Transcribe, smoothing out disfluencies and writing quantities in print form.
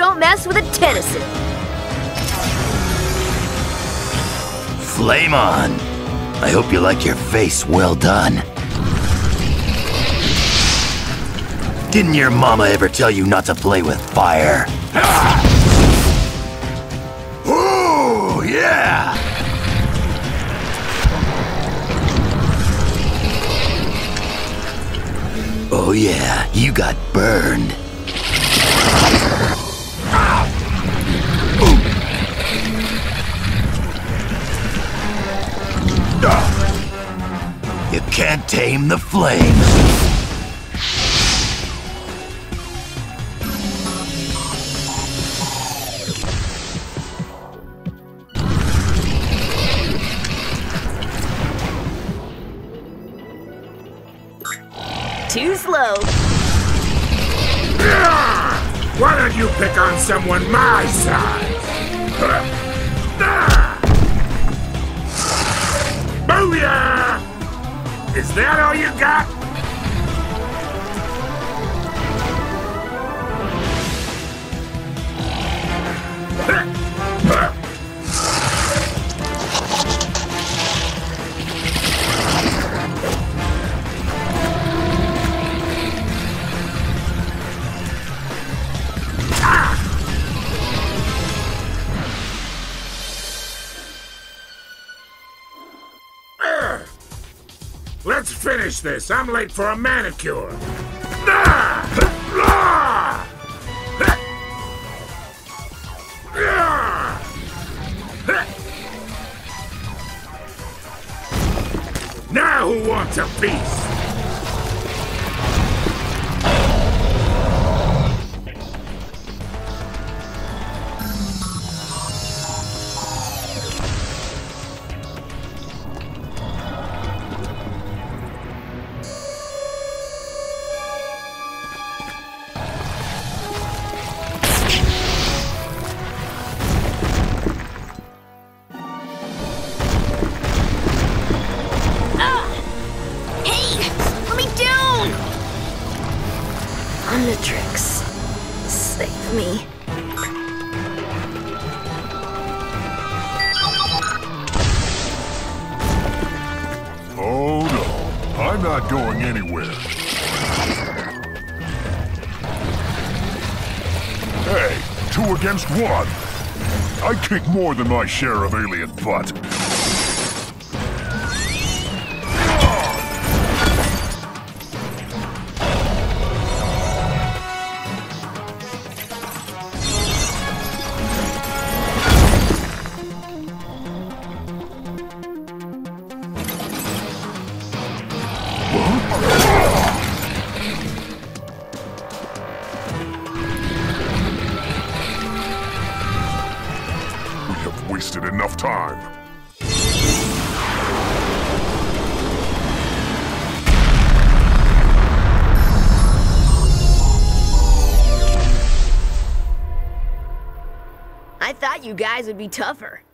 don't mess with a Tennyson. Flame on. I hope you like your face well done. Didn't your mama ever tell you not to play with fire? Ooh, yeah! Oh yeah, you got burned. You can't tame the flame. Too slow. Why don't you pick on someone my size? Booyah! Is that all you got? Let's finish this. I'm late for a manicure. Now who wants a piece? Omnitrix, save me. Oh no, I'm not going anywhere. Hey, 2 against 1. I kick more than my share of alien butt. We have wasted enough time. I thought you guys would be tougher.